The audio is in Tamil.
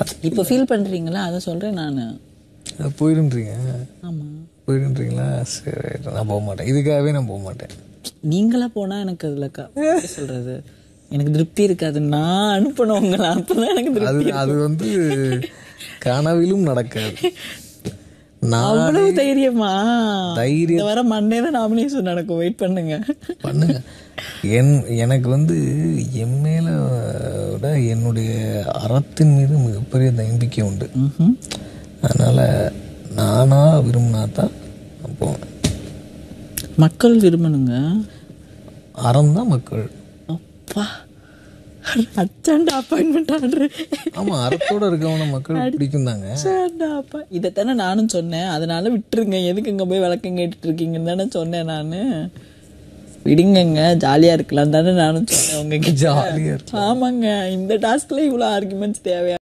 இப்போ ஃபீல் பண்ணுறீங்களா? அதை சொல்கிறேன் நான். போயிடுன்றீங்க? ஆமாம், போயிடுன்றீங்களா? சரி, நான் போக மாட்டேன். இதுக்காகவே நான் போக மாட்டேன். நீங்களா போனால் எனக்கு அதில் சொல்கிறது எனக்கு திருப்தி இருக்காது. நான் அனுப்பணுங்களா? அப்போதான் எனக்கு திருப்தி. அது கனவிலும் நடக்காது. அவ்வளவு தைரியமா? தைரியம் வர மண்டே தான் நாமினேஷன் நடக்கும். வெயிட் பண்ணுங்க. எனக்கு என் மேல விட என்னுடைய அறத்தின் மீது மிகப்பெரிய நம்பிக்கை உண்டு. அதனால நானா விரும்பினா தான் போவேன். மக்கள் விரும்பணுங்க. அறம் தான் மக்கள். அப்பா, அச்சாண்டா அப்பாயின்மெண்ட் ஆர்டர். ஆமா, அறத்தோட இருக்கவன மக்கள் பிடிக்கும் தாங்க. இதைத்தானே நானும் சொன்னேன். அதனால விட்டுருங்க. எதுக்கு இங்கே போய் விளக்கம் கேட்டுட்டு இருக்கீங்கன்னு தானே சொன்னேன் நான். விடுங்கங்க, ஜாலியாக இருக்கலாம் தானே நானும் சொன்னேன். உங்ககிட்ட ஜாலியாக. ஆமாங்க, இந்த டாஸ்க்ல இவ்வளோ ஆர்குமெண்ட்ஸ் தேவையா?